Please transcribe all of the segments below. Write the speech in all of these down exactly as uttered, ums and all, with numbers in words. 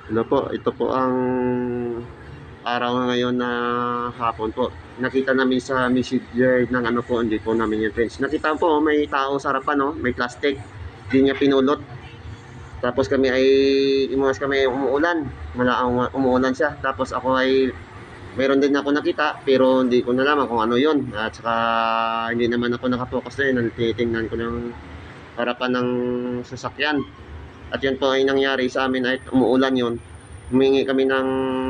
Hello po, ito po ang araw ngayon na hapon po. Nakita namin sa messenger ng ano po, hindi po namin yung friends. Nakita po, may tao sa harapan, no? May plastic. Hindi niya pinulot. Tapos kami ay, imuwas kami umuulan. Wala umuulan siya. Tapos ako ay, meron din ako nakita, pero hindi ko nalaman kung ano yon. At saka, hindi naman ako nakapokus na yun. Titingnan ko ng harapan ng sasakyan. At yan po ay nangyari sa amin ay umuulan yon. Humingi kami ng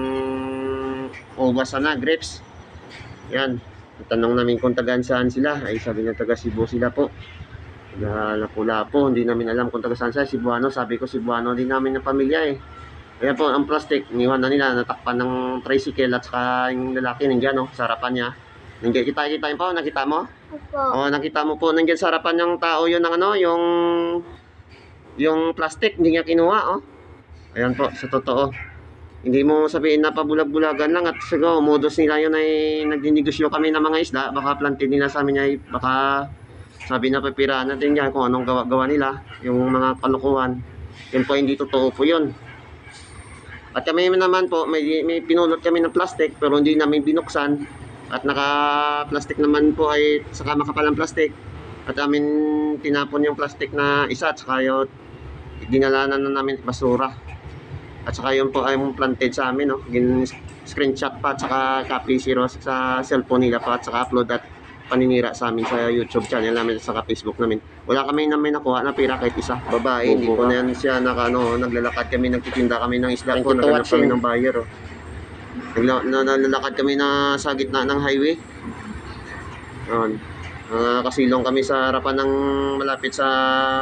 ubas na grapes. Yan. Tanong namin kung tagaan saan sila. Ay sabi na taga Cebu sila po. Taga Lapu-Lapu. Hindi namin alam kung taga saan sila. Cebuano. Sabi ko Cebuano din namin ng pamilya eh. Kaya po ang plastic. Iniwan na nila. Natakpan ng tricycle at saka yung lalaki nandiyan no, sa harapan niya. Nandiyan kita kita po. Nakita mo? Opo. O nakita mo po nandiyan sa harapan ng tao yun ng ano. Yung yung plastic. Hindi niya kinuha oh. Ayan po. Sa totoo. Hindi mo sabihin na pabulag-bulagan lang at siguro modus nila yun ay nagdinegosyo kami ng mga isda. Baka planted nila sa amin ay baka sabi na papiraan natin yan kung anong gawa-gawa nila. Yung mga kalukuhan. Yun po hindi totoo po yun. At kami naman po may, may pinulot kami ng plastic pero hindi namin binuksan. At naka-plastic naman po ay saka makapalang plastic. At amin tinapon yung plastic na isa at saka yun dinalanan na namin basura. At saka yun po ay planted sa amin, no? Gin screenshot pa at saka copy zero sa cellphone nila pa at saka upload at paninira sa amin sa YouTube channel namin at saka Facebook namin. Wala kami namin nakuha na pera kahit isa. Babae, hindi po na yan siya naka, ano, naglalakad kami, nagtitinda kami ng isda po, naghanap kami ng buyer. Oh. Nagla, na, nalalakad kami na sa gitna ng highway. Yun. Uh, kasilong kami sa harapan ng malapit sa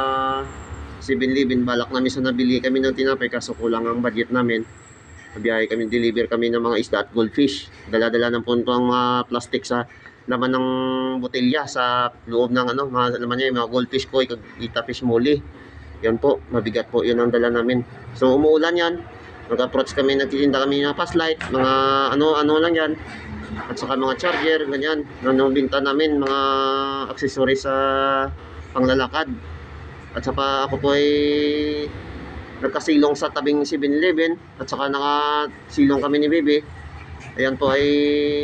seven eleven. Balak namin sa nabili kami ng tinapay kaso kulang ang budget namin. Nabiyahe kami, deliver kami ng mga isda at goldfish. Dala-dala ng punto ang mga plastic sa laman ng botelya sa loob ng ano, mga laman niya, mga goldfish ko, kita fish muli. Yan po, mabigat po yun ang dala namin. So umuulan yan. Nag-approach kami, nagtitinda kami ng flashlight, mga ano-ano lang yan. At saka mga charger, ganyan. Ano binta namin, mga accessories sa panglalakad. At saka ako po ay nagkasilong sa tabing seven eleven at saka nakasilong kami ni Bebe. Ayan po ay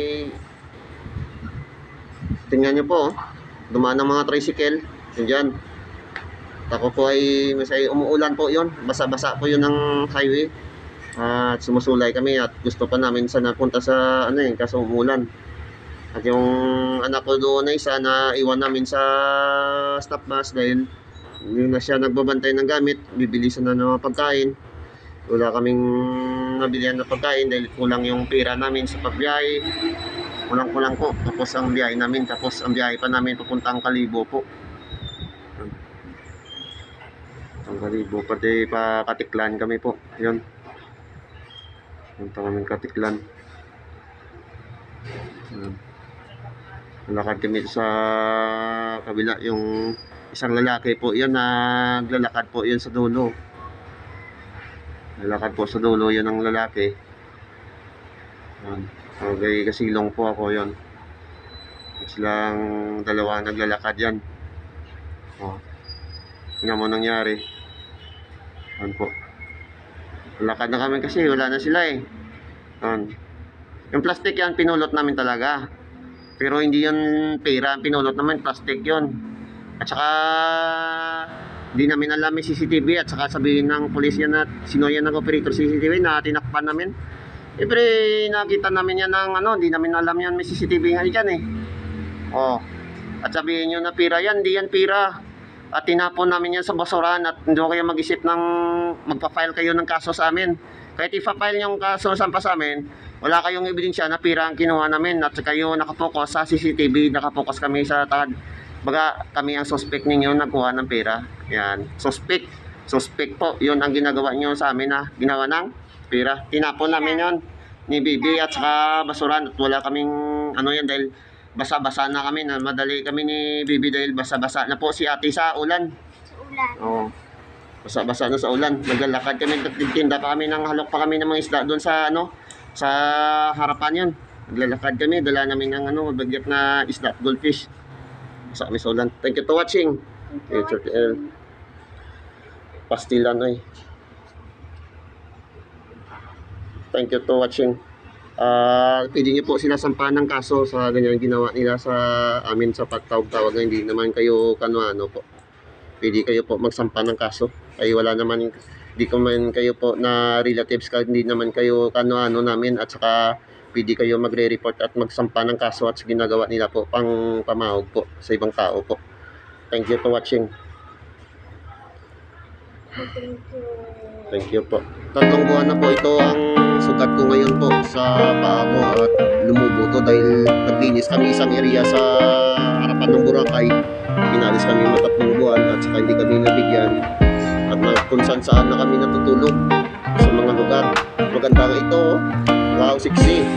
tingnan nyo po, dumaan ng mga tricycle. Yan. Ako po ay masay umuulan po yon, basa-basa po yun ng highway. At sumusulay kami at gusto pa namin sana punta sa ano eh, kaso umuulan. At yung anak ko doon ay isa na iwan namin sa stop bus dahil hindi na siya nagbabantay ng gamit, bibilisan na ng pagkain. Wala kaming nabilihan na pagkain dahil kulang yung pera namin sa pagbiyahe. Kulang-kulang po. Tapos ang biyahe namin, tapos ang biyahe pa namin papuntang Kalibo po. Ang Kalibo, pati pa Katiklan kami po. Yun. Punta kami Katiklan. Nalakad kami sa kabila yung isang lalaki po yun, naglalakad po yun sa dulo. Lalakad po sa dulo yun ang lalaki. Okay, kasilong po ako yun. Silang dalawa naglalakad yan. Oh. Tingnan mo nangyari. Yan po. Lalakad na kami kasi wala na sila eh. Yan. Yung plastic yan pinulot namin talaga. Pero hindi yun pera, pinulot namin plastic yun. At saka hindi namin alam yung C C T V at saka sabihin ng pulis yan na sino yan ng operator C C T V na tinakpan namin. Siyempre nakita namin yan ng ano, hindi namin alam yan may C C T V nga dyan eh. Oh. At sabihin nyo na pira yan, hindi yan pira. At tinapon namin yan sa basurahan at hindi kayo mag-isip ng magpa-file kayo ng kaso sa amin. Kahit ipa-file yung kaso sa amin, wala kayong ebidensya na pira ang kinuha namin at kayo nakapokus sa C C T V, nakapokus kami sa tahad. Baga kami ang suspect ninyo nagkuha ng pera. Yan, suspect. Suspect po, yun ang ginagawa nyo sa amin na ginawa ng pera. Tinapon namin yun ni Bibi at saka basuran at wala kaming ano yan dahil basa-basa na kami na madali kami ni Bibi dahil basa-basa na po si ate sa ulan. Sa ulan. Oo. Basa-basa na sa ulan. Naglalakad kami, nagtitinda pa kami ng halok pa kami ng mga isda doon sa ano, sa harapan yun. Naglalakad kami, dala namin ng ano, mabagyat na isda, goldfish. Sa kami sa ulan. Thank you for watching. Thank you for watching. Pastilan ay. Thank you to watching. Ah, pwede niyo po sila sampahan ng kaso sa ganyan ginawa nila sa amin sa pagtawag-tawag na hindi naman kayo kano-ano po. Pwede kayo po magsampa ng kaso. Ay wala naman, hindi ko man kayo po na relatives, ka hindi naman kayo kano-ano namin, at saka pwede kayo magre-report at magsampa ng kaso at sa ginagawa nila po pang pamahog po sa ibang tao po. Thank you for watching. Thank you. Thank you po. Tatlong buwan na po ito ang sugat ko ngayon po sa paa ko at lumubo to dahil naglinis kami isang area sa harapan ng Boracay. Pinalis kami mga tatlong buwan at saka hindi kami nabigyan. At na, kung saan saan na kami natutulog sa mga lugar. Maganda nga ito. Oh. Wow, sexy.